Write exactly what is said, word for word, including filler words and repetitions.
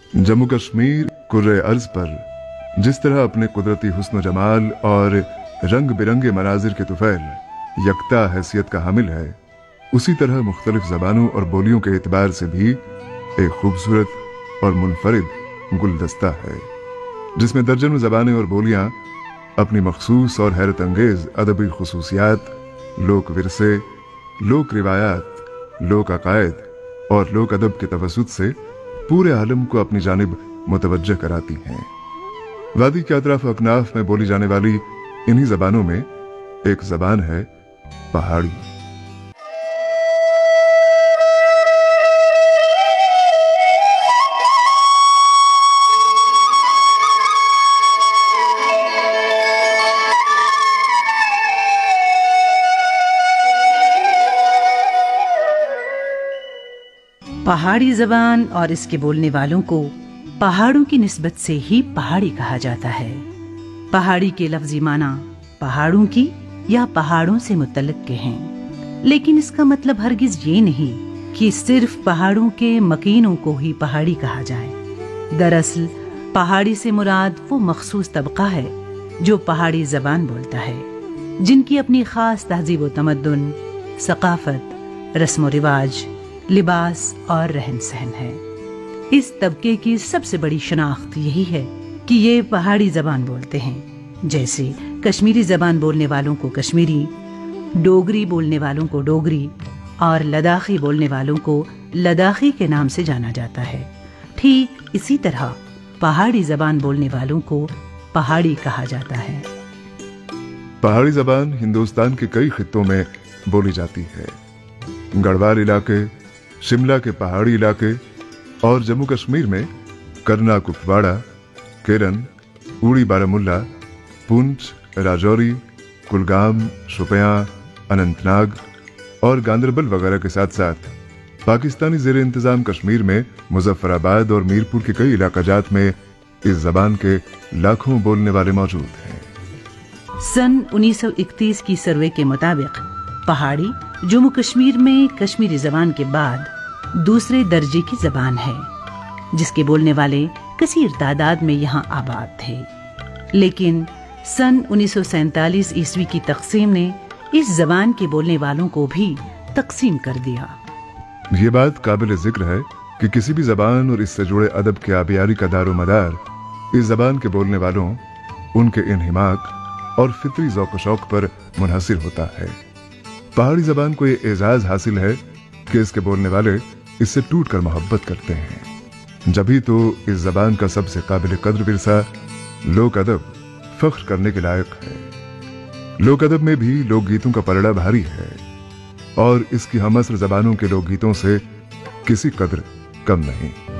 जम्मू कश्मीर कुर्रे अर्ज पर जिस तरह अपने कुदरती हुस्न जमाल और रंग बिरंगे मनाजिर के तुफैल यकता हैसियत का हामिल है, उसी तरह मुख्तलिफ जबानों और बोलियों के एतबार से भी एक खूबसूरत और मुनफरिद गुलदस्ता है, जिसमें दर्जनों जबानें और बोलियां अपनी मखसूस और हैरत अंगेज अदबी खुसूसियात, लोक विरसे, लोक रिवायात, लोक अकायद और लोक अदब के तवसुत से पूरे आलम को अपनी जानिब मुतवज्जह कराती हैं। वादी के अतराफ अकनाफ में बोली जाने वाली इन्हीं जबानों में एक जबान है पहाड़ी। पहाड़ी जबान और इसके बोलने वालों को पहाड़ों की निस्बत से ही पहाड़ी कहा जाता है। पहाड़ी के लफ्जी माना पहाड़ों की या पहाड़ों से मुतल्लिक के हैं, लेकिन इसका मतलब हरगिज ये नहीं कि सिर्फ पहाड़ों के मकीनों को ही पहाड़ी कहा जाए। दरअसल पहाड़ी से मुराद वो मखसूस तबका है जो पहाड़ी जबान बोलता है, जिनकी अपनी खास तहजीब व तमद्दुन, सकाफत, रस्म व रिवाज, लिबास और रहन सहन है। इस तबके की सबसे बड़ी शनाख्त यही है कि ये पहाड़ी जबान बोलते हैं। जैसे कश्मीरी जबान बोलने वालों को कश्मीरी, डोगरी बोलने वालों को डोगरी और लद्दाखी बोलने वालों को लद्दाखी के नाम से जाना जाता है। ठीक इसी तरह पहाड़ी जबान बोलने वालों को पहाड़ी कहा जाता है। पहाड़ी जबान हिंदुस्तान के कई खित्तों में बोली जाती है। गढ़वाल इलाके, शिमला के पहाड़ी इलाके और जम्मू कश्मीर में करना, कुपवाड़ा, केरन, उड़ी बारामुल्ला, पुंछ, राजौरी, कुलगाम, शोपियां, अनंतनाग और गांदरबल वगैरह के साथ साथ पाकिस्तानी ज़ेर इंतजाम कश्मीर में मुजफ्फराबाद और मीरपुर के कई इलाकाजात में इस जबान के लाखों बोलने वाले मौजूद हैं। सन उन्नीस सौ इकतीस की सर्वे के मुताबिक पहाड़ी जम्मू कश्मीर में कश्मीरी जबान के बाद दूसरे दर्जे की जबान है, जिसके बोलने वाले कसीर तादाद में यहाँ आबाद थे। लेकिन सन उन्नीस सौ सैंतालीस ईस्वी की तकसीम ने इस जबान के बोलने वालों को भी तकसीम कर दिया। ये बात काबिल जिक्र है कि किसी भी जबान और इससे जुड़े अदब के आबियारी का दारो मदार इस जबान के बोलने वालों, उनके इन्हिमाक और फितरी ज़ौक़ शौक़ पर मुनहसिर होता है। पहाड़ी जबान को ये एजाज हासिल है कि इसके बोलने वाले इससे टूट कर मोहब्बत करते हैं। जभी तो इस जबान का सबसे काबिल कद्र विरसा लोक अदब फख्र करने के लायक है। लोक अदब में भी लोकगीतों का पलड़ा भारी है और इसकी हमअस्र जबानों के लोकगीतों से किसी कद्र कम नहीं।